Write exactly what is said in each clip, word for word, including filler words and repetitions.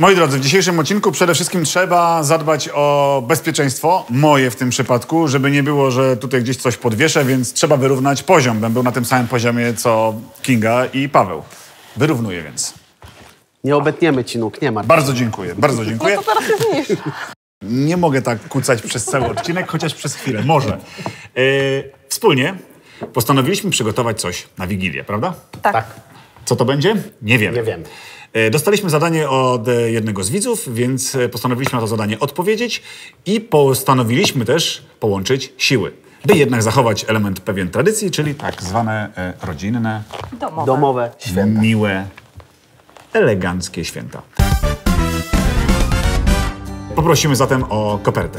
Moi drodzy, w dzisiejszym odcinku przede wszystkim trzeba zadbać o bezpieczeństwo, moje w tym przypadku, żeby nie było, że tutaj gdzieś coś podwieszę, więc trzeba wyrównać poziom. Bym był na tym samym poziomie, co Kinga i Paweł. Wyrównuję więc. Nie obetniemy ci nóg, nie ma. Bardzo dziękuję, bardzo dziękuję. No to teraz się zniszcz. Nie mogę tak kucać przez cały odcinek, chociaż przez chwilę, może. Yy, wspólnie postanowiliśmy przygotować coś na Wigilię, prawda? Tak. Tak. Co to będzie? Nie wiemy. Nie wiemy. Yy, dostaliśmy zadanie od jednego z widzów, więc postanowiliśmy na to zadanie odpowiedzieć i postanowiliśmy też połączyć siły, by jednak zachować element pewien tradycji, czyli tak zwane e, rodzinne, Domowe. Domowe święta. miłe, eleganckie święta. Poprosimy zatem o kopertę.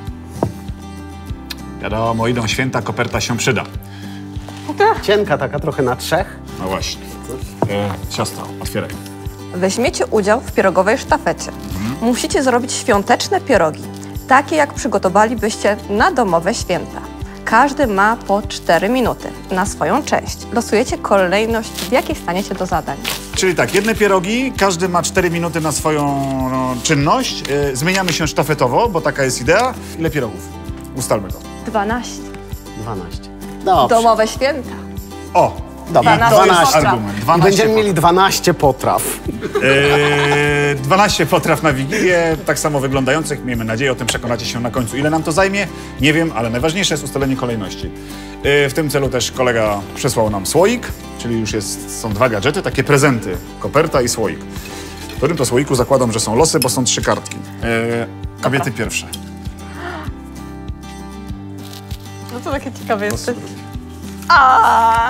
Wiadomo, idą święta, koperta się przyda. Cienka taka trochę na trzech. No właśnie. E, siostra, otwieraj. Weźmiecie udział w pierogowej sztafecie. Musicie zrobić świąteczne pierogi, takie jak przygotowalibyście na domowe święta. Każdy ma po cztery minuty na swoją część. Losujecie kolejność, w jakiej staniecie do zadań. Czyli tak, jedne pierogi, każdy ma cztery minuty na swoją no, czynność. E, zmieniamy się sztafetowo, bo taka jest idea. Ile pierogów? Ustalmy to. dwanaście. dwanaście. Dobrze. Domowe święta. O! Dobra, I to dwanaście. jest potraw. argument. I dwanaście będziemy potraw. mieli dwanaście potraw. Eee, dwanaście potraw na Wigilię, tak samo wyglądających, miejmy nadzieję, o tym przekonacie się na końcu. Ile nam to zajmie? Nie wiem, ale najważniejsze jest ustalenie kolejności. Eee, w tym celu też kolega przesłał nam słoik, czyli już jest, są dwa gadżety, takie prezenty, koperta i słoik. W którym to słoiku zakładam, że są losy, bo są trzy kartki. Eee, kobiety pierwsze. No to takie ciekawe jesteś. A,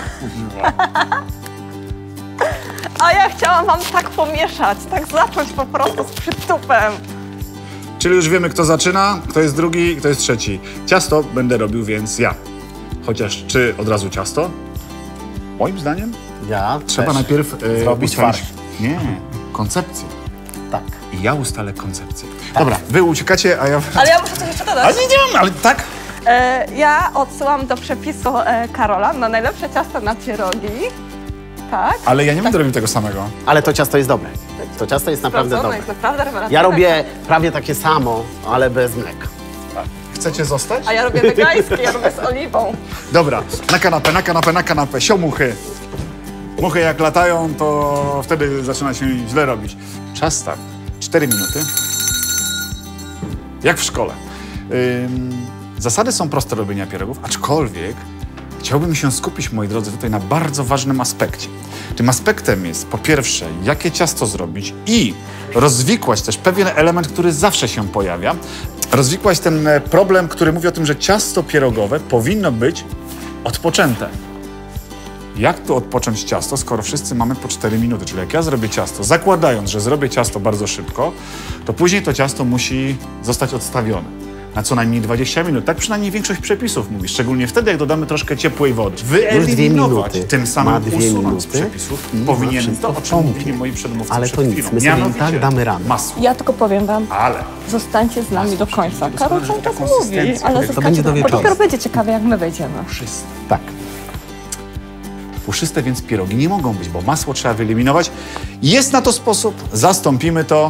A ja chciałam wam tak pomieszać, tak zacząć po prostu z przytupem. Czyli już wiemy, kto zaczyna, kto jest drugi, kto jest trzeci. Ciasto będę robił więc ja. Chociaż czy od razu ciasto? Moim zdaniem Ja trzeba też. najpierw e, Zrobić ustalić... farsz. Nie, koncepcję. Tak. I ja ustalę koncepcję. Dobra, wy uciekacie, a ja... Ale ja muszę coś jeszcze Ale dodać. nie, nie mam, ale tak? E, ja odsyłam do przepisu e, Karola na najlepsze ciasto na pierogi. Tak? Ale ja nie będę robił tego samego. Ale to ciasto jest dobre. To ciasto jest naprawdę Sprawdzone, dobre. jest naprawdę rewelacyjne. Ja robię prawie takie samo, ale bez mleka. Chcecie zostać? A ja robię wegańskie, ja robię z oliwą. Dobra, na kanapę, na kanapę, na kanapę, siomuchy. Muchy jak latają, to wtedy zaczyna się źle robić. Czas start. Cztery minuty. Jak w szkole. Ym, zasady są proste robienia pierogów, aczkolwiek chciałbym się skupić, moi drodzy, tutaj na bardzo ważnym aspekcie. Tym aspektem jest, po pierwsze, jakie ciasto zrobić i rozwikłać też pewien element, który zawsze się pojawia. Rozwikłać ten problem, który mówi o tym, że ciasto pierogowe powinno być odpoczęte. Jak tu odpocząć ciasto, skoro wszyscy mamy po cztery minuty? Czyli jak ja zrobię ciasto, zakładając, że zrobię ciasto bardzo szybko, to później to ciasto musi zostać odstawione na co najmniej dwadzieścia minut. Tak przynajmniej większość przepisów mówi, szczególnie wtedy, jak dodamy troszkę ciepłej wody. Wyeliminować, minuty. tym samym Ma dwie usunąć z minuty. przepisów, I ma powinien wszystko to, o czym wstąpić. mówili moi przedmówcy Ale przed to nic, chwilą. my sobie i Mianowicie tak damy radę. masło. Ja tylko powiem wam, Ale zostańcie z nami do końca. Karol cały czas mówi, konsystencja. ale To zostańcie będzie do bo wieczoru. dopiero będzie ciekawe, jak my wejdziemy. puszyste. Tak. Puszyste więc pierogi nie mogą być, bo masło trzeba wyeliminować. Jest na to sposób, zastąpimy to.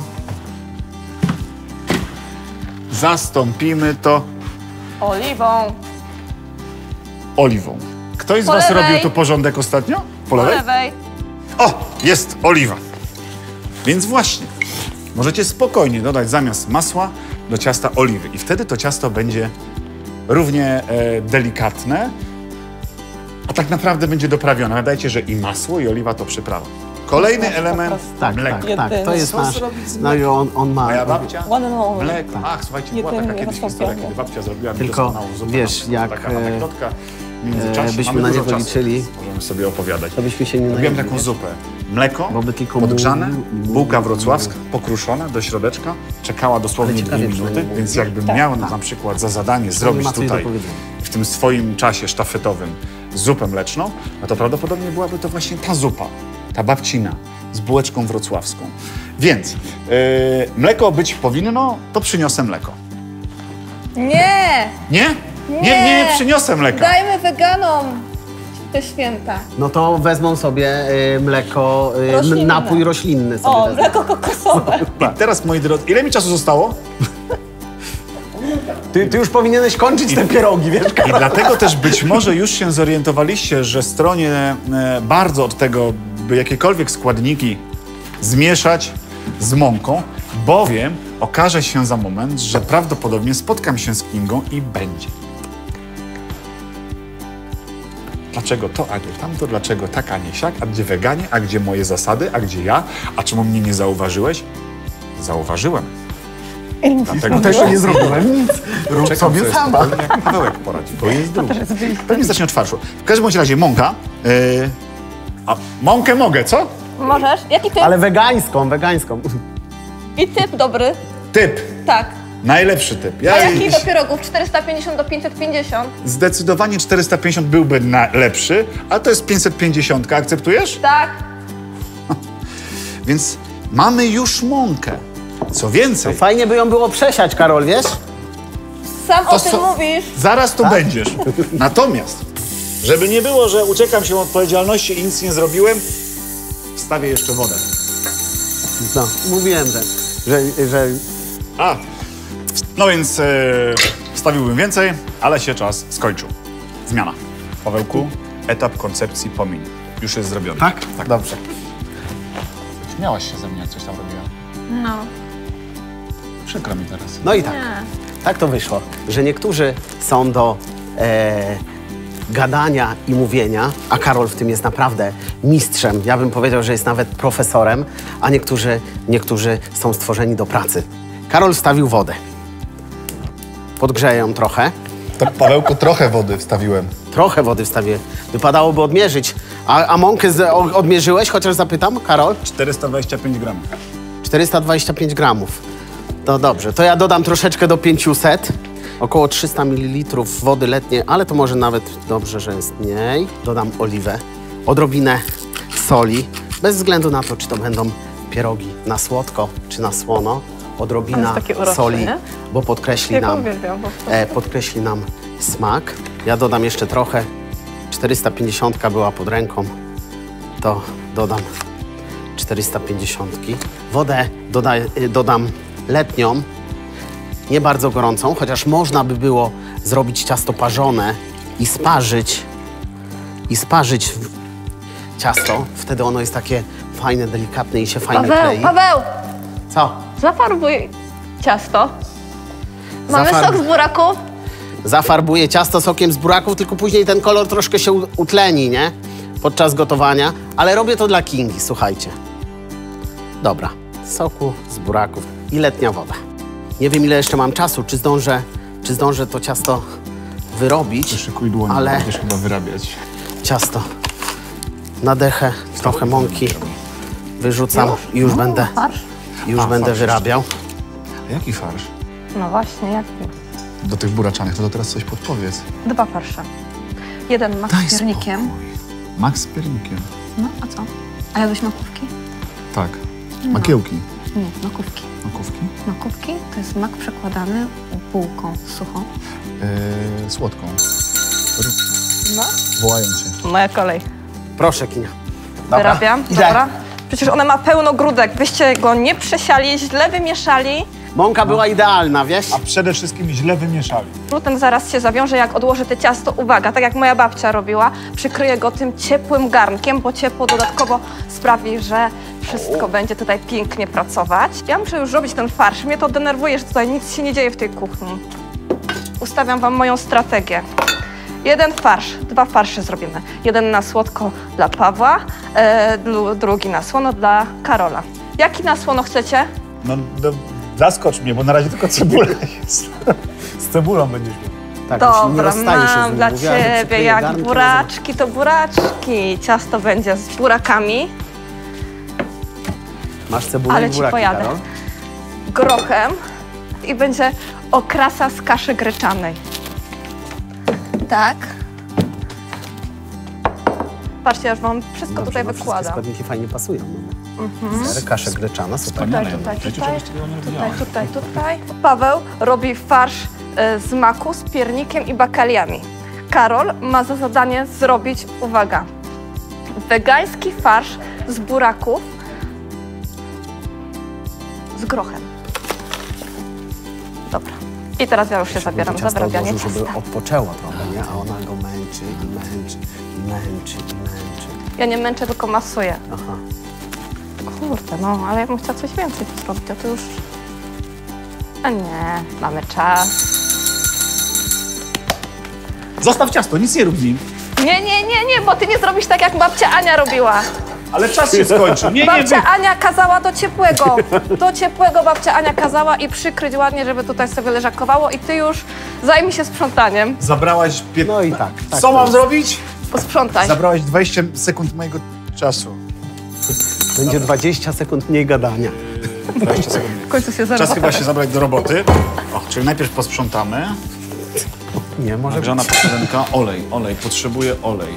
Zastąpimy to Oliwą. oliwą. Ktoś z Po was lewej. robił tu porządek ostatnio? Po Po lewej? lewej. O, jest oliwa. Więc właśnie, możecie spokojnie dodać zamiast masła do ciasta oliwy. I wtedy to ciasto będzie równie e, delikatne, a tak naprawdę będzie doprawione. Pamiętajcie, że i masło, i oliwa to przyprawa. Kolejny Masło po element, prostu. Tak, mleko. tak, tak. To Jedyny. jest Co nasz... zrobić z No i on, on ma... Moja babcia? One and only. Mleko. Ach, słuchajcie, była Jedyny taka kiedyś historia, rozsądny. kiedy babcia zrobiła mi Tylko, doskonałą zupę. wiesz, To jak, taka e, anegdotka. W międzyczasie byśmy mamy na dużo niego czasu, liczyli, więc możemy sobie opowiadać. to byśmy się nie Robiłem najedli, taką wiesz? zupę. Mleko, Bo by tylko podgrzane, mówił, mówił, bułka mówił. wrocławska, pokruszona do środeczka, czekała dosłownie Ale dwie ciekawie minuty, przynajmniej więc mówił. jakbym Tak, miał tak. na przykład za zadanie zrobić ma coś do tutaj powiedzenia. w tym swoim czasie sztafetowym zupę mleczną, no to prawdopodobnie byłaby to właśnie ta zupa, ta babcina z bułeczką wrocławską. Więc yy, mleko być powinno, to przyniosę mleko. Nie! Nie? Nie, nie, nie przyniosę mleka. Dajmy weganom te święta? No to wezmą sobie y, mleko, y, Roślinne. napój roślinny sobie O, wezmą. mleko kokosowe. I teraz, moi drodzy, ile mi czasu zostało? Ty, ty już powinieneś kończyć te pierogi, wiesz, I dlatego też być może już się zorientowaliście, że stronie e, bardzo od tego, by jakiekolwiek składniki zmieszać z mąką, bowiem okaże się za moment, że prawdopodobnie spotkam się z Kingą i będzie. Dlaczego to, a nie tamto? Dlaczego tak, a nie siak? A gdzie weganie? A gdzie moje zasady? A gdzie ja? A czemu mnie nie zauważyłeś? Zauważyłem. Dlatego też nie zrobiłem nic. Rób czekam, sobie co jest sama. powoli, jak Pawełek poradzi, bo jest drugi. Pewnie zacznie od farszu. W każdym bądź razie mąka. Yy, a mąkę mogę, co? Możesz? Jaki typ? Ale wegańską, wegańską. I typ dobry? Typ. Tak. Najlepszy typ. A Ja jaki do pierogów? czterysta pięćdziesiąt do pięćset pięćdziesiąt? zdecydowanie czterysta pięćdziesiąt byłby na lepszy, a to jest pięćset pięćdziesiąt. Akceptujesz? Tak. Więc mamy już mąkę. Co więcej, Fajnie by ją było przesiać, Karol, wiesz? Sam To o tym co- mówisz. zaraz tu będziesz. Natomiast, żeby nie było, że uciekam się od odpowiedzialności i nic nie zrobiłem, wstawię jeszcze wodę. No, mówiłem, że... że, że... A, no więc e, wstawiłbym więcej, ale się czas skończył. Zmiana. Pawełku, etap koncepcji pomiń. Już jest zrobiony. Tak? Dobrze. Śmiałaś się ze mnie, jak coś tam robiła. No. Przykro mi teraz. No i tak. Tak to wyszło, że niektórzy są do e, gadania i mówienia, a Karol w tym jest naprawdę mistrzem. Ja bym powiedział, że jest nawet profesorem, a niektórzy, niektórzy są stworzeni do pracy. Karol wstawił wodę. Podgrzeję ją trochę. To, Pawełku, trochę wody wstawiłem. Trochę wody wstawię. Wypadałoby odmierzyć. A, a mąkę z, o, odmierzyłeś? Chociaż zapytam, Karol? czterysta dwadzieścia pięć gramów. czterysta dwadzieścia pięć gramów. No dobrze, to ja dodam troszeczkę do pięciuset. Około trzysta mililitrów wody letniej, ale to może nawet dobrze, że jest mniej. Dodam oliwę, odrobinę soli, bez względu na to, czy to będą pierogi na słodko, czy na słono. Odrobina jest takie urocze, soli, nie? bo podkreśli Jak nam, uwielbiam po prostu. e, podkreśli nam smak. Ja dodam jeszcze trochę. czterysta pięćdziesiąt była pod ręką, to dodam czterysta pięćdziesiąt. Wodę doda, y, dodam letnią, nie bardzo gorącą, chociaż można by było zrobić ciasto parzone i sparzyć, i sparzyć w- ciasto. Wtedy ono jest takie fajne, delikatne i się fajnie Paweł, klei. Paweł, Co? zafarbuj ciasto. Mamy Zafarb- sok z buraków. Zafarbuję ciasto sokiem z buraków, tylko później ten kolor troszkę się u- utleni, nie? Podczas gotowania, ale robię to dla Kingi, słuchajcie. Dobra, soku z buraków i letnia woda. Nie wiem, ile jeszcze mam czasu, czy zdążę, czy zdążę to ciasto wyrobić, Szykuj dłonie, ale będziesz chyba wyrabiać. ciasto na dechę, trochę mąki wyrzucam i już będę, Farsz? już A, będę farsz wyrabiał. A jaki farsz? No właśnie, jak Do tych buraczanych, to, to teraz coś podpowiedz. dwa farsze. Jeden mak z piernikiem. Mak z piernikiem. No, a co? A jadłeś makówki? Tak. Makiełki. Nie, makówki. Makówki? Makówki to jest mak przekładany bułką suchą. Yy, słodką. No. Wołają cię. Moja kolej. Proszę, Kinia. Dobra. Wyrabiam, Idę. dobra. Przecież one ma pełno grudek. Wyście go nie przesiali, źle wymieszali. Mąka była idealna, wiesz? A przede wszystkim źle wymieszali. Gluten zaraz się zawiąże, jak odłożę te ciasto. Uwaga, tak jak moja babcia robiła, przykryję go tym ciepłym garnkiem, bo ciepło dodatkowo sprawi, że wszystko będzie tutaj pięknie pracować. Ja muszę już robić ten farsz. Mnie to denerwuje, że tutaj nic się nie dzieje w tej kuchni. Ustawiam wam moją strategię. Jeden farsz, dwa farsze zrobimy. Jeden na słodko dla Pawła, e, dru- drugi na słono dla Karola. Jaki na słono chcecie? No, no zaskocz mnie, bo na razie tylko cebula jest. Z cebulą będziesz miał. Tak, już nie Dobra, rozstaje się z mam nim. dla Mówiła, że ciebie, przykryje jak garnkiem, buraczki, to buraczki. Ciasto będzie z burakami, Masz cebulę ale i ci buraki, pojadę. Karol? grochem i będzie okrasa z kaszy gryczanej. Tak. Patrzcie, aż wam wszystko Dobrze, tutaj no, wszystkie wykładam. składniki fajnie pasują. No. Ser, kasza gryczana, super. Tutaj, tutaj, tutaj, tutaj, tutaj, tutaj. Paweł robi farsz e, z maku z piernikiem i bakaliami. Karol ma za zadanie zrobić, uwaga, wegański farsz z buraków z grochem. Dobra. I teraz ja już się zabieram za wyrabianie ciasta. Żeby odpoczęło trochę, nie? A ona go męczy i męczy, i męczy, i męczy. Ja nie męczę, tylko masuję. Aha. Kurde, no, ale ja bym chciała coś więcej tu zrobić, a to już... A nie, mamy czas. Zostaw ciasto, nic nie rób z nim. Nie, nie, nie, nie, bo ty nie zrobisz tak, jak babcia Ania robiła. Ale czas się skończył. Nie, nie, Babcia wy... Ania kazała do ciepłego. Do ciepłego babcia Ania kazała i przykryć ładnie, żeby tutaj sobie leżakowało i ty już zajmij się sprzątaniem. Zabrałaś... Pię... No i tak. tak Co mam jest. zrobić? Posprzątaj. Zabrałaś dwadzieścia sekund mojego czasu. Będzie dwadzieścia sekund mniej gadania. dwadzieścia sekund. W końcu się Czas zerwa. chyba się zabrać do roboty. O, czyli najpierw posprzątamy. Nie, może być. Grzana podstawka. Olej, olej. Potrzebuję olej.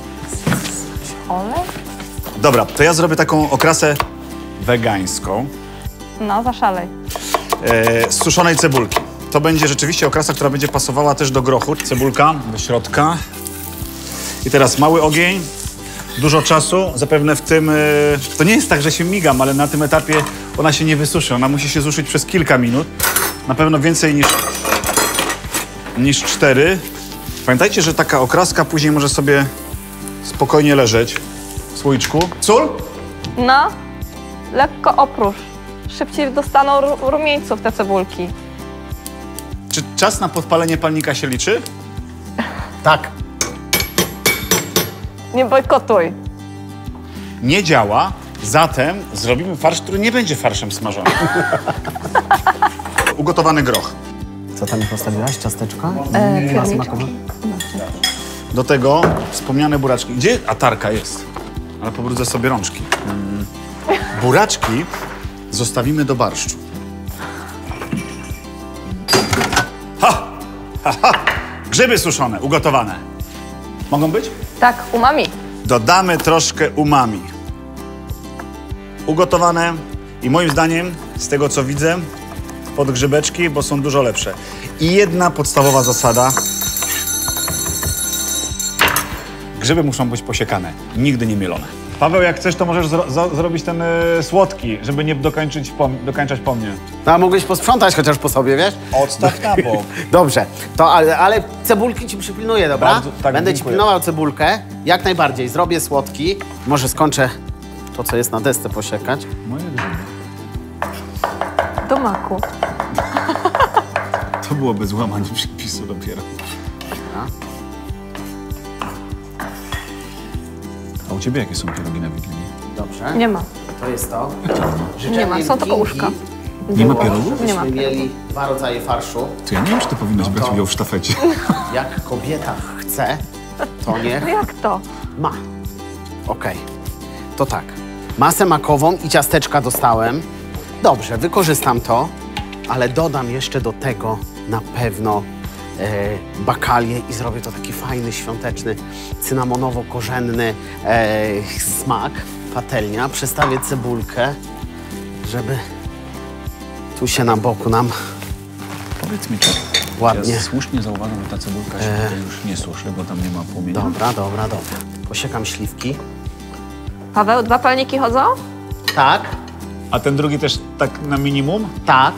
Olej? Dobra, to ja zrobię taką okrasę wegańską No, zaszalej. e, z suszonej cebulki. To będzie rzeczywiście okrasa, która będzie pasowała też do grochu. Cebulka do środka. I teraz mały ogień, dużo czasu. Zapewne w tym... E, to nie jest tak, że się migam, ale na tym etapie ona się nie wysuszy. Ona musi się suszyć przez kilka minut. Na pewno więcej niż, niż cztery. Pamiętajcie, że taka okraska później może sobie spokojnie leżeć w słoiczku. Sól? No, lekko opróż. Szybciej dostaną ru- rumieńców te cebulki. Czy czas na podpalenie palnika się liczy? Tak. Nie bojkotuj. Nie działa, zatem zrobimy farsz, który nie będzie farszem smażonym. Ugotowany groch. Co tam mi postawiłaś? Ciasteczka? E, Masło pierniczki. makowe? Do tego wspomniane buraczki. Gdzie? A tarka jest. Ale pobrudzę sobie rączki. Mm. Buraczki zostawimy do barszczu. Ha! Ha, ha! Grzyby suszone, ugotowane. Mogą być? Tak, umami. Dodamy troszkę umami. Ugotowane i moim zdaniem, z tego co widzę, pod grzybeczki, bo są dużo lepsze. I jedna podstawowa zasada. Grzyby muszą być posiekane, nigdy nie mielone. Paweł, jak chcesz, to możesz zro zo- zrobić ten y, słodki, żeby nie dokończyć po, dokańczać po mnie. No, a mogłeś posprzątać chociaż po sobie, wiesz? Odstaw na bok. Dobrze, to, ale, ale cebulki ci przypilnuję, dobra? Bardzo, tak, Będę ci dziękuję. pilnował cebulkę, jak najbardziej. Zrobię słodki. Może skończę to, co jest na desce posiekać. Moje grzyby. Do maku. To byłoby złamanie przepisu dopiero. A u ciebie jakie są pierogi na Wigilię? Dobrze. Nie ma. To jest to. Nie ma, są tylko Kingi, uszka. Nie ma pierogów? Nie ma. Byśmy mieli dwa rodzaje farszu. To ja nie wiem, czy ty powinnaś brać to- udział w sztafecie. Jak kobieta chce, to No niech jak to? ma. Okej. To tak. Masę makową i ciasteczka dostałem. Dobrze, wykorzystam to, ale dodam jeszcze do tego na pewno e, bakalię i zrobię to taki fajny, świąteczny, cynamonowo-korzenny e, smak. Patelnia. Przestawię cebulkę, żeby tu się na boku nam Powiedz mi tak. ładnie. Ja słusznie zauważam, że ta cebulka się tutaj już nie suszy, bo tam nie ma płomienia. Dobra, dobra, dobra. Posiekam śliwki. Paweł, dwa palniki chodzą? Tak, A ten drugi też tak na minimum? tak.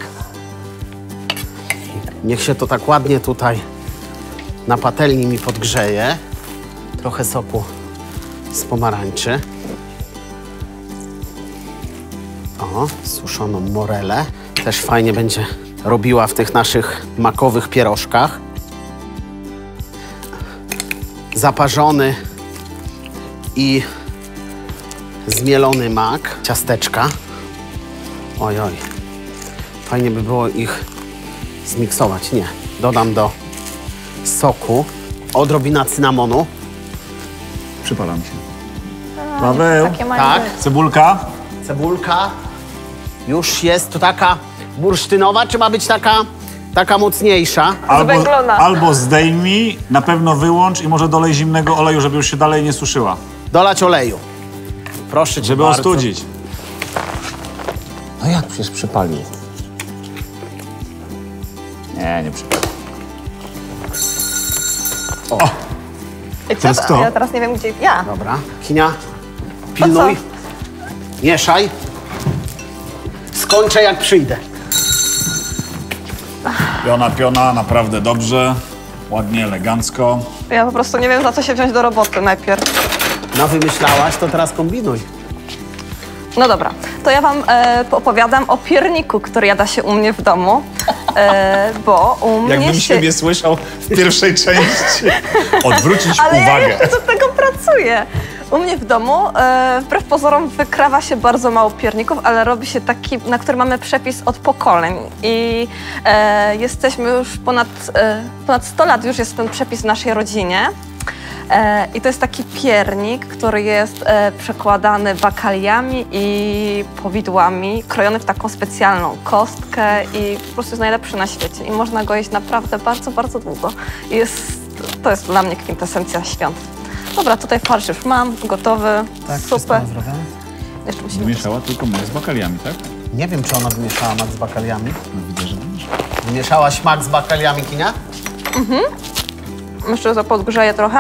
Niech się to tak ładnie tutaj na patelni mi podgrzeje. Trochę soku z pomarańczy. O, suszoną morelę. Też fajnie będzie robiła w tych naszych makowych pierożkach. Zaparzony i zmielony mak. Ciasteczka. Oj, oj. Fajnie by było ich zmiksować. Nie. Dodam do soku odrobina cynamonu. Przypalam się. Paweł, Takie mają Tak. być. cebulka. Cebulka już jest to taka bursztynowa, czy ma być taka, taka mocniejsza? Albo, Zwęglona. albo zdejmij, na pewno wyłącz i może dolej zimnego oleju, żeby już się dalej nie suszyła. Dolać oleju. Proszę cię Żeby bardzo. ostudzić. No jak przecież przypalił? Nie, nie przypalił. O, I Teraz co? kto? Ja teraz nie wiem, gdzie... Ja. Dobra. Kinia, pilnuj. Mieszaj. Skończę, jak przyjdę. Piona, piona, naprawdę dobrze. Ładnie, elegancko. Ja po prostu nie wiem, za co się wziąć do roboty najpierw. No wymyślałaś, to teraz kombinuj. No dobra, to ja wam e, opowiadam o pierniku, który jada się u mnie w domu, e, bo u mnie Jakbym się... siebie słyszał w pierwszej części. Odwrócić Ale uwagę. ja jeszcze do tego pracuję. U mnie w domu, e, wbrew pozorom, wykrawa się bardzo mało pierników, ale robi się taki, na który mamy przepis od pokoleń. I e, jesteśmy już ponad, e, ponad sto lat już jest ten przepis w naszej rodzinie. E, I to jest taki piernik, który jest e, przekładany bakaliami i powidłami, krojony w taką specjalną kostkę i po prostu jest najlepszy na świecie. I można go jeść naprawdę bardzo, bardzo długo. I jest, to jest dla mnie kwintesencja świąt. Dobra, tutaj farsz już mam, gotowy, super. Jeszcze musimy... Wymieszała tylko mak z bakaliami, tak? Nie wiem, czy ona wymieszała mak z bakaliami. No widzę, że wymieszała. Wymieszałaś mak z bakaliami, Kinia? Jeszcze podgrzeję trochę.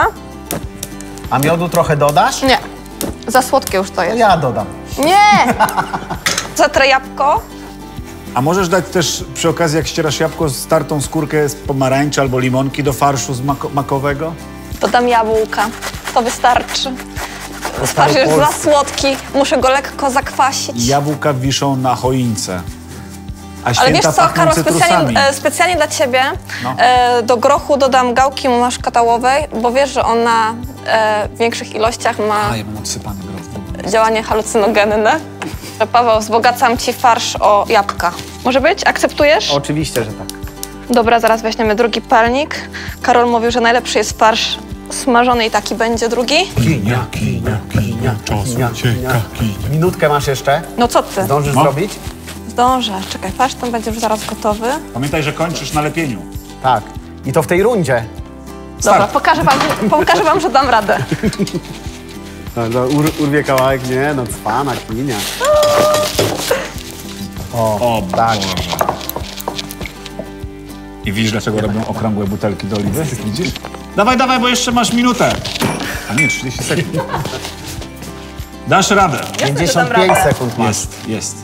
A miodu trochę dodasz? Nie, za słodkie już to To jest. ja dodam. Nie! Zatrę jabłko. A możesz dać też przy okazji, jak ścierasz jabłko, startą skórkę z pomarańczy albo limonki do farszu z mako makowego? Dodam jabłka. To wystarczy. Farsz jest za słodki, muszę go lekko zakwasić. Jabłka wiszą na choince. A Ale wiesz święta co, pachną Karol, cytrusami. specjalnie, e, specjalnie dla ciebie No. e, do grochu dodam gałki maszkatałowej, bo wiesz, że ona e, w większych ilościach ma A, ja mam odsypany groch. działanie halucynogenne. Paweł, wzbogacam ci farsz o jabłka. Może być? Akceptujesz? Oczywiście, że tak. Dobra, zaraz weźmiemy drugi palnik. Karol mówił, że najlepszy jest farsz smażony i taki będzie drugi. Kinia, kinia, kinia, kinia, kinia. Minutkę masz jeszcze? No co ty? Zdążysz No. zrobić? Zdążę. Czekaj, farsz tam będzie już zaraz gotowy. Pamiętaj, że kończysz na lepieniu. Tak. I to w tej rundzie. Dobra, Start. pokażę wam, pokażę wam, że dam radę. No, no, ur, urwie kawałek, nie? No cwana, kinia. O, O, tak. Boże. I widzisz, dlaczego robią okrągłe butelki do oliwy? Widzisz? Dawaj, dawaj, bo jeszcze masz minutę. A nie, trzydzieści sekund. Dasz radę. pięćdziesiąt dam pięć radę. sekund masz. Jest, jest.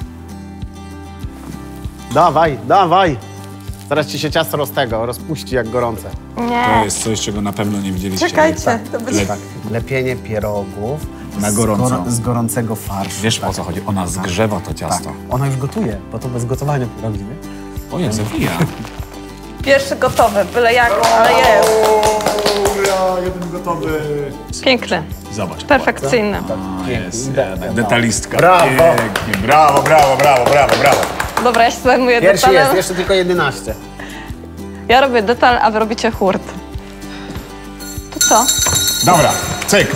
Dawaj, dawaj. Zaraz ci się ciasto roz tego, rozpuści jak gorące. To Nie. jest coś, czego na pewno nie widzieliście. Czekajcie. To będzie... Tak. Lepienie pierogów Na z, gorąco. gor- z gorącego farszu. Wiesz, tak. o co chodzi? Ona zgrzewa to Tak. ciasto. Ona już gotuje, bo to bez gotowania pierogi, nie? O, jak zawija. Pierwszy gotowy, byle jak, ale jest. Ura, jeden gotowy. Piękny, Zobacz. perfekcyjny. A, jest, jednak detalistka. Brawo. Pięknie. Brawo, brawo, brawo, brawo, brawo. Dobra, ja się zajmuję Pierwszy detalem. jest, jeszcze tylko jedenaście. Ja robię detal, a wy robicie hurt. To co? Dobra, cyk.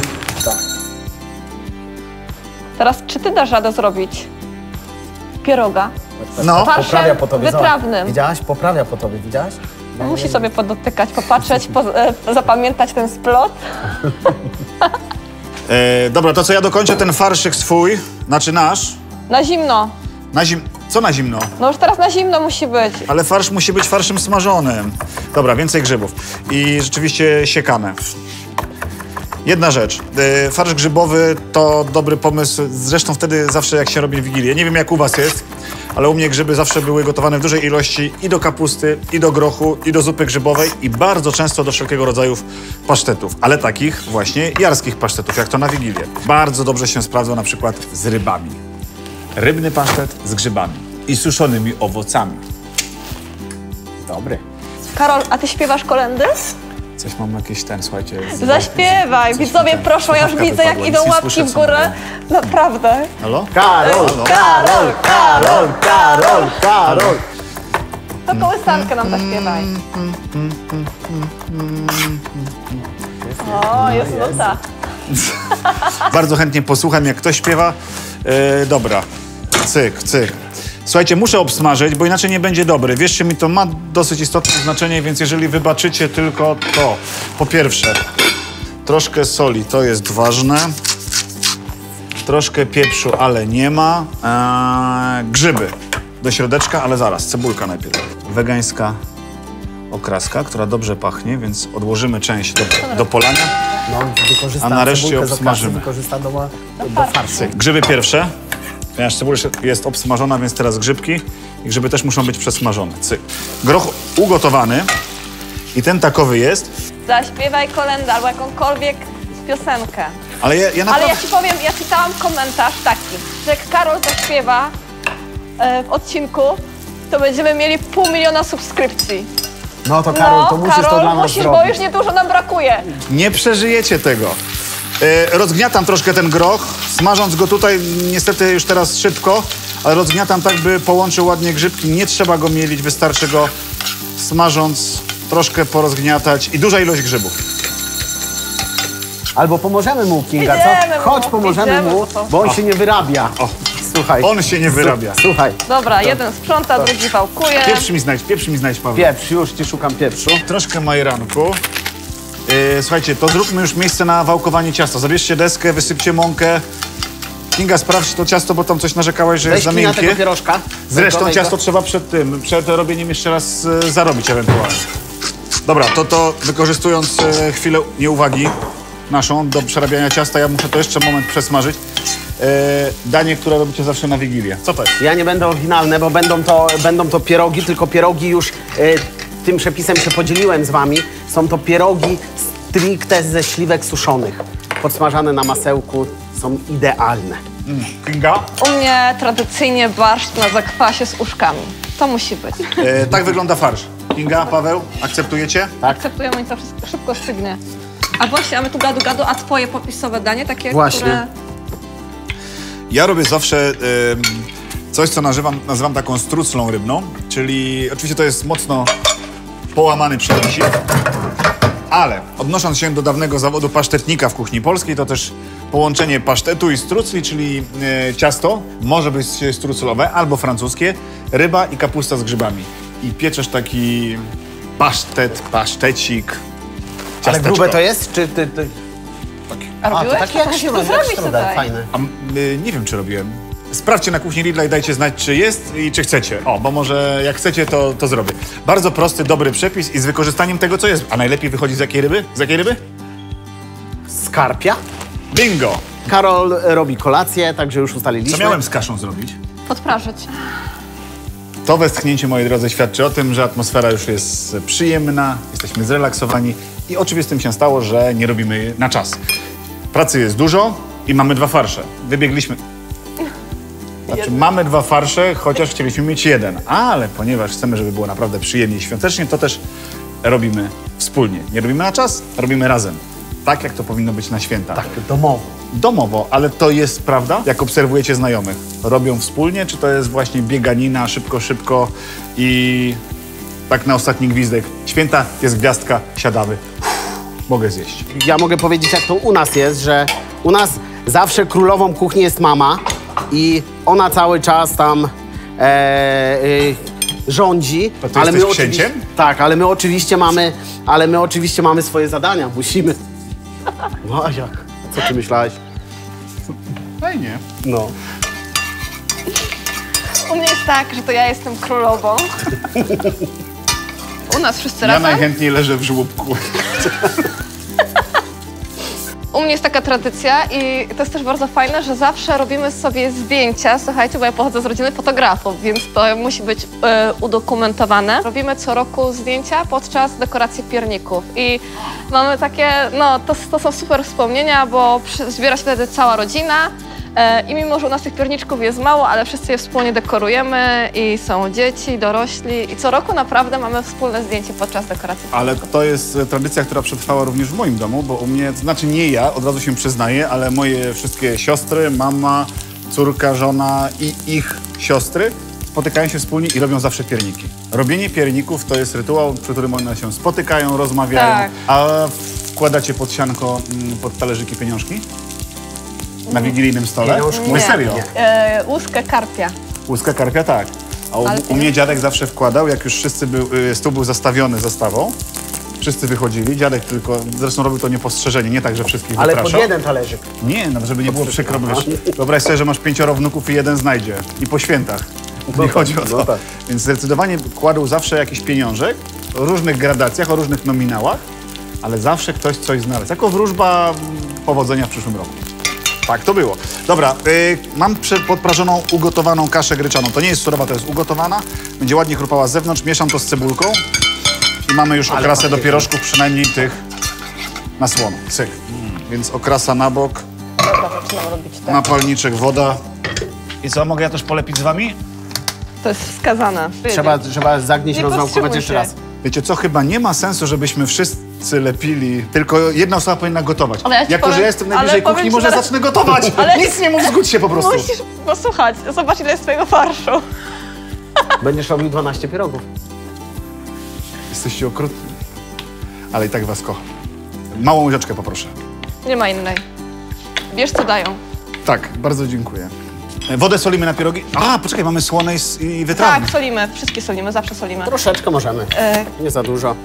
Teraz czy ty dasz radę zrobić pieroga? No. Farszem Poprawia po tobie. zobacz. wytrawnym. Widziałaś? Poprawia po tobie, widziałaś? Musi sobie podotykać, popatrzeć, po, e, zapamiętać ten splot. E, dobra, to co ja dokończę ten farszyk swój, znaczy nasz, Na zimno. na zim... Co na zimno? No już teraz na zimno musi być. Ale farsz musi być farszem smażonym. Dobra, więcej grzybów. I rzeczywiście siekane. Jedna rzecz. E, farsz grzybowy to dobry pomysł. Zresztą wtedy zawsze jak się robi wigilię. Nie wiem jak u was jest, ale u mnie grzyby zawsze były gotowane w dużej ilości i do kapusty, i do grochu, i do zupy grzybowej i bardzo często do wszelkiego rodzaju pasztetów. Ale takich właśnie jarskich pasztetów, jak to na wigilię. Bardzo dobrze się sprawdzą na przykład z rybami. Rybny pasztet z grzybami i suszonymi owocami. Dobry. Karol, a ty śpiewasz kolędy? Coś mam jakieś ten, słuchajcie... z- Zaśpiewaj. coś mi Widzowie ten- proszą, ja już słuchawka widzę jak wypadła, idą nic nie łapki słyszę, w co górę. mówią. Naprawdę. Halo? Karol, Karol, Karol, Karol, Karol. To kołysankę nam zaśpiewaj. O, jest nuta. Bardzo chętnie posłucham, jak ktoś śpiewa. E, dobra, cyk, cyk. Słuchajcie, muszę obsmażyć, bo inaczej nie będzie dobry. Wierzcie mi, to ma dosyć istotne znaczenie, więc jeżeli wybaczycie tylko to. Po pierwsze, troszkę soli, to jest ważne. Troszkę pieprzu, ale nie ma. E, grzyby do środeczka, ale zaraz, cebulka najpierw. Wegańska okraska, która dobrze pachnie, więc odłożymy część do, do polania. No, wykorzysta A nareszcie cebulkę z okazji, obsmażymy. wykorzysta do, do farszu. Grzyby pierwsze, ponieważ cebula jest obsmażona, więc teraz grzybki i grzyby też muszą być przesmażone. Cyk. Groch ugotowany i ten takowy jest, Zaśpiewaj kolędę albo jakąkolwiek piosenkę. ale ja, ja Ale naprawdę... ja ci powiem, ja czytałam komentarz taki, że jak Karol zaśpiewa e, w odcinku, to będziemy mieli pół miliona subskrypcji. No to Karol, no, to musisz Karol, to dla nas musisz, zrobić. bo już niedużo nam brakuje. Nie przeżyjecie tego. E, rozgniatam troszkę ten groch, smażąc go tutaj, niestety już teraz szybko, ale rozgniatam tak, by połączył ładnie grzybki. Nie trzeba go mielić, wystarczy go smażąc troszkę porozgniatać i duża ilość grzybów. Albo pomożemy mu, Kinga, Idziemy co? mu, Chodź, pomożemy idziemy, mu, to- bo on się nie wyrabia. O. Słuchaj. On się nie wyrabia. Słuchaj, Dobra, jeden sprząta, drugi wałkuje. Pieprz mi znajdź, pieprz mi znajdź, Paweł. pieprz, już ci szukam pieprzu. Troszkę majeranku. Yy, słuchajcie, to zróbmy już miejsce na wałkowanie ciasta. Zabierzcie deskę, wysypcie mąkę. Kinga, sprawdź to ciasto, bo tam coś narzekałeś, że Weź jest za Kinga tego miękkie. pierożka. Zresztą Weź go, ciasto weź go. trzeba przed tym, przed robieniem jeszcze raz e, zarobić ewentualnie. Dobra, to to wykorzystując e, chwilę nieuwagi naszą do przerabiania ciasta, ja muszę to jeszcze moment przesmażyć. E, danie, które robicie zawsze na Wigilię. Co to jest? Ja nie będę oryginalny, bo będą to, będą to pierogi, tylko pierogi już y, tym przepisem się podzieliłem z wami. Są to pierogi stricte ze śliwek suszonych. Podsmażane na masełku, są idealne. Mm. Kinga? U mnie tradycyjnie barszcz na zakwasie z uszkami. To musi być. E, tak wygląda farsz. Kinga, Paweł, akceptujecie? Akceptujemy i to wszystko szybko stygnie. A właśnie, a my tu gadu gadu, a twoje popisowe danie, takie, Właśnie. które... Ja robię zawsze em, coś, co nazywam, nazywam taką struclą rybną, czyli oczywiście to jest mocno połamany przepisik, ale odnosząc się do dawnego zawodu pasztetnika w kuchni polskiej, to też połączenie pasztetu i strucli, czyli e, ciasto, może być struclowe albo francuskie, ryba i kapusta z grzybami. I pieczesz taki pasztet, pasztecik, Ale ciasteczko. grube to jest, czy ty... ty... A A, to robiłeś? takie jak Musisz to śrubę, jak zrobić śrubę, tutaj. fajne. A, y, nie wiem, czy robiłem. Sprawdźcie na kuchni Lidla i dajcie znać, czy jest i czy chcecie. O, bo może jak chcecie, to, to zrobię. Bardzo prosty, dobry przepis i z wykorzystaniem tego, co jest. A najlepiej wychodzi z jakiej ryby? Z jakiej ryby? Skarpia. Bingo! Karol robi kolację, także już ustaliliśmy. Co miałem z kaszą zrobić? Podprażyć. To westchnięcie, moi drodzy, świadczy o tym, że atmosfera już jest przyjemna, jesteśmy zrelaksowani i oczywistym się stało, że nie robimy na czas. Pracy jest dużo i mamy dwa farsze. Wybiegliśmy... Znaczy, mamy dwa farsze, chociaż chcieliśmy mieć jeden, ale ponieważ chcemy, żeby było naprawdę przyjemnie i świątecznie, to też robimy wspólnie. Nie robimy na czas, robimy razem. Tak, jak to powinno być na święta. Tak, domowo. Domowo, ale to jest prawda? Jak obserwujecie znajomych, robią wspólnie, czy to jest właśnie bieganina, szybko, szybko i tak na ostatni gwizdek. Święta, jest gwiazdka, siadamy. Uff, mogę zjeść. Ja mogę powiedzieć, jak to u nas jest, że u nas zawsze królową kuchni jest mama i ona cały czas tam e, e, rządzi. To ty jesteś księciem? Tak, ale my oczywiście mamy, ale my oczywiście mamy swoje zadania, musimy. No a jak? Co ty myślałeś? Fajnie. No. U mnie jest tak, że to ja jestem królową. U nas wszyscy Ja razem. najchętniej leżę w żłobku. U mnie jest taka tradycja i to jest też bardzo fajne, że zawsze robimy sobie zdjęcia. Słuchajcie, bo ja pochodzę z rodziny fotografów, więc to musi być e, udokumentowane. Robimy co roku zdjęcia podczas dekoracji pierników i mamy takie, no to, to są super wspomnienia, bo przy, zbiera się wtedy cała rodzina e, i mimo, że u nas tych pierniczków jest mało, ale wszyscy je wspólnie dekorujemy i są dzieci, dorośli i co roku naprawdę mamy wspólne zdjęcie podczas dekoracji. Ale to jest e, tradycja, która przetrwała również w moim domu, bo u mnie, to znaczy nie ja, od razu się przyznaję, ale moje wszystkie siostry, mama, córka, żona i ich siostry spotykają się wspólnie i robią zawsze pierniki. Robienie pierników to jest rytuał, przy którym one się spotykają, rozmawiają. Tak. A wkładacie pod sianko, mm, pod talerzyki pieniążki? Na wigilijnym stole? Pieniążki? Mówię Nie. serio. E, łuskę karpia. Łuska karpia tak. A u, Ale u mnie dziadek zawsze wkładał, jak już wszyscy był, y, stół był zastawiony zastawą, wszyscy wychodzili, dziadek tylko, zresztą robił to niepostrzeżenie, nie tak, że wszystkich Ale pod wypraszał. jeden talerzyk. Nie, no żeby nie było przykro, bo wiesz, wyobraź sobie, że masz pięcioro wnuków i jeden znajdzie. I po świętach. Nie No chodzi o tak, to. no tak. Więc zdecydowanie kładł zawsze jakiś pieniążek o różnych gradacjach, o różnych nominałach ale zawsze ktoś coś znalazł. Jako wróżba powodzenia w przyszłym roku. Tak to było. Dobra, yy, mam prze- podprażoną, ugotowaną kaszę gryczaną. To nie jest surowa, to jest ugotowana. Będzie ładnie chrupała z zewnątrz. Mieszam to z cebulką. I mamy już okrasę do pierożków, przynajmniej tych na słono. Cyk. Więc okrasa na bok, Dobra, zaczynam robić tak. napalniczek, woda. I co, mogę ja też polepić z wami? To jest wskazane. Trzeba, trzeba zagnieść, Nie rozwałkować powstrzymuj jeszcze się. raz. Wiecie co, chyba nie ma sensu, żebyśmy wszyscy lepili, tylko jedna osoba powinna gotować. Ale ja ci jako, powiem- że ja jestem ale najbliżej powiem kuchni, ci może zaraz- zacznę gotować. Ale- Nic nie mów, zgódź się po prostu. Musisz posłuchać, zobacz ile jest twojego farszu. Będziesz robił dwanaście pierogów. Jesteście okrutni, ale i tak was kocham. Małą łyżeczkę poproszę. Nie ma innej. Wiesz co dają. Tak, bardzo dziękuję. E, Wodę solimy na pierogi? A, poczekaj, mamy słone i, s- i wytrawne. Tak, solimy. Wszystkie solimy, zawsze solimy. Troszeczkę możemy. E, Nie za dużo.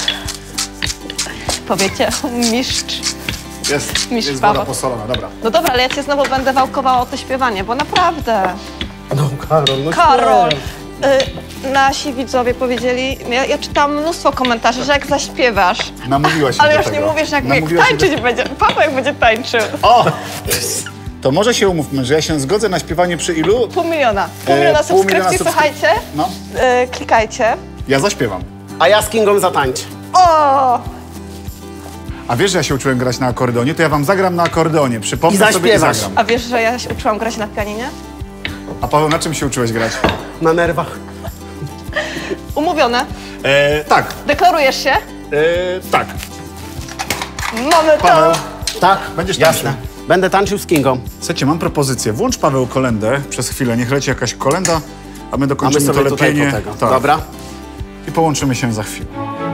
powiecie, mistrz. Jest, Mistrz jest woda Paweł. posolona, dobra. No dobra, ale ja cię znowu będę wałkowała o to śpiewanie, bo naprawdę. No Karol, no Karol, śpiew. y, nasi widzowie powiedzieli, ja, ja czytam mnóstwo komentarzy, że jak zaśpiewasz, Namówiłaś się ale do już tego. nie mówisz, jak, jak Namówiłaś się do- tańczyć będzie. Paweł jak będzie tańczył. O! To może się umówmy, że ja się zgodzę na śpiewanie przy ilu? Pół miliona. Pół E, miliona pół miliona subskrypcji, subskryp- słuchajcie. No, Y, klikajcie. ja zaśpiewam. A ja z Kingą zatańczę. O! A wiesz, że ja się uczyłem grać na akordeonie? To ja wam zagram na akordeonie. Przypomnę I sobie i zaśpiewasz. zagram. A wiesz, że ja się uczyłam grać na pianinie? A Paweł, na czym się uczyłeś grać? Na nerwach. Umówione. E, tak, Deklarujesz się? e, tak. Mamy to! Paweł, Tak, Będziesz jasne. tańczył. Będę tańczył z Kingą. słuchajcie, mam propozycję. Włącz, Paweł, kolendę przez chwilę. Niech leci jakaś kolenda, a my A my dokończymy to sobie tutaj lepienie. po tego. Tak. Dobra? I połączymy się za chwilę.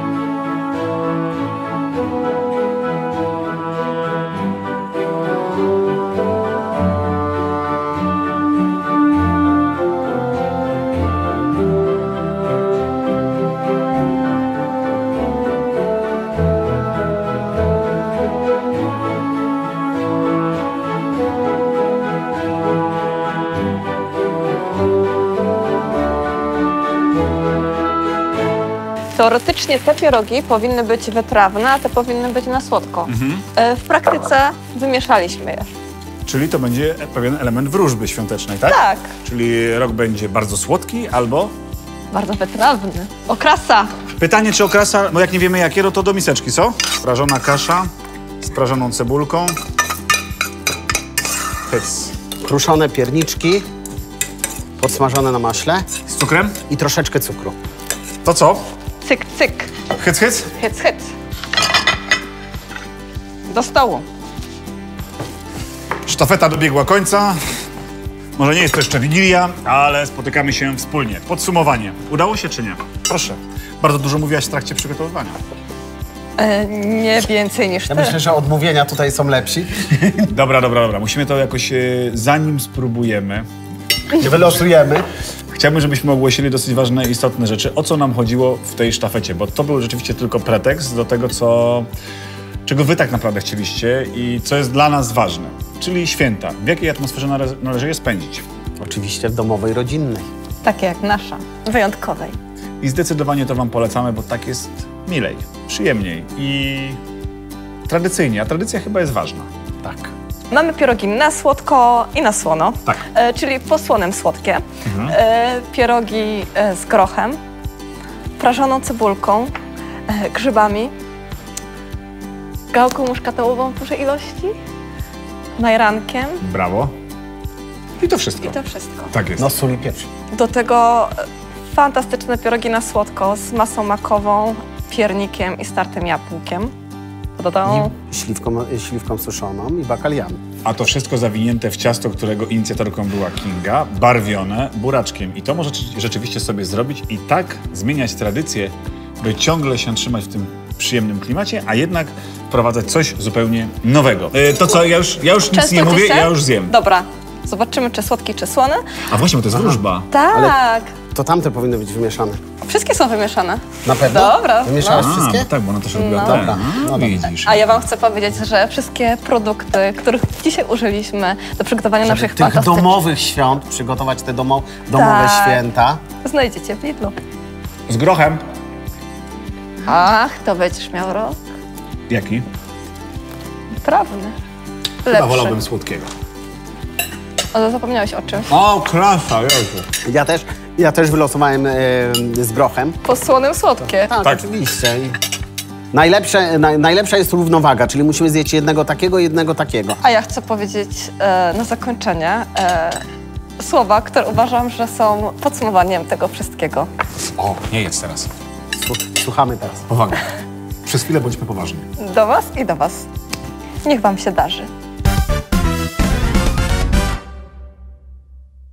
Teoretycznie te pierogi powinny być wytrawne, a te powinny być na słodko. Mhm. E, W praktyce wymieszaliśmy je. Czyli to będzie pewien element wróżby świątecznej, tak? Tak. Czyli rok będzie bardzo słodki albo... Bardzo wytrawny. Okrasa! Pytanie, czy okrasa, no jak nie wiemy jakie, no to do miseczki, co? Prażona kasza z prażoną cebulką. Pyc. Kruszone pierniczki, podsmażone na maśle Z cukrem? i troszeczkę cukru. To co? Cyk, cyk. Hyc, hyc? Hyc, hyc. Do stołu. Sztafeta dobiegła końca. Może nie jest to jeszcze Wigilia, ale spotykamy się wspólnie. Podsumowanie. Udało się czy nie? Proszę. Bardzo dużo mówiłaś w trakcie przygotowywania. E, nie więcej niż Ja ty. myślę, że odmówienia tutaj są lepsi. Dobra, dobra, dobra. Musimy to jakoś, e, zanim spróbujemy, Nie wylosujemy. chciałbym, żebyśmy ogłosili dosyć ważne, istotne rzeczy. O co nam chodziło w tej sztafecie? Bo to był rzeczywiście tylko pretekst do tego, co, czego wy tak naprawdę chcieliście i co jest dla nas ważne. Czyli święta. W jakiej atmosferze nale- należy je spędzić? Oczywiście w domowej, rodzinnej. Takie jak nasza. Wyjątkowej. I zdecydowanie to wam polecamy, bo tak jest milej, przyjemniej i tradycyjnie. A tradycja chyba jest ważna. Tak. Mamy pierogi na słodko i na słono. Tak. E, czyli po słonem słodkie. E, pierogi e, z grochem, prażoną cebulką, e, grzybami, gałką muszkatołową w dużej ilości, majrankiem Brawo. I to wszystko. i to wszystko. Tak jest. No sól i pieprz. Do tego e, fantastyczne pierogi na słodko z masą makową, piernikiem i startym jabłkiem. Dodaną I śliwką, śliwką suszoną i bakaliami. A to wszystko zawinięte w ciasto, którego inicjatorką była Kinga, barwione buraczkiem. I to może rzeczywiście sobie zrobić i tak zmieniać tradycję, by ciągle się trzymać w tym przyjemnym klimacie, a jednak wprowadzać coś zupełnie nowego. E, to co, ja już, ja już nic Często nie ci mówię, się? ja już zjem. Dobra, zobaczymy czy słodki, czy słony. A właśnie, bo to jest wróżba. Tak, To tamte powinny być wymieszane. wszystkie są wymieszane. Na pewno? Dobra, Wymieszałaś A, wszystkie? no tak, bo ona też robiła No. te. Dobra, A, no dobra. widzisz. A ja wam chcę powiedzieć, że wszystkie produkty, których dzisiaj użyliśmy do przygotowania Żeby naszych tych fantastycznych... domowych świąt, przygotować te domo, domowe Tak. święta. Znajdziecie w Lidlu. Z grochem. Ach, to będziesz miał rok. Jaki? Prawny. Chyba Lepszy. wolałbym słodkiego. Ale zapomniałeś o czymś. O, klasa, Jezu. Ja też, ja też wylosowałem e, z grochem. Po słonym słodkie. Tak, Tak. oczywiście. I najlepsze, naj, najlepsza jest równowaga, czyli musimy zjeść jednego takiego, jednego takiego. A ja chcę powiedzieć e, na zakończenie e, słowa, które uważam, że są podsumowaniem tego wszystkiego. O, nie jest teraz. Słu- Słuchamy teraz. Powaga. Przez chwilę bądźmy poważni. Do was i do was. Niech wam się darzy.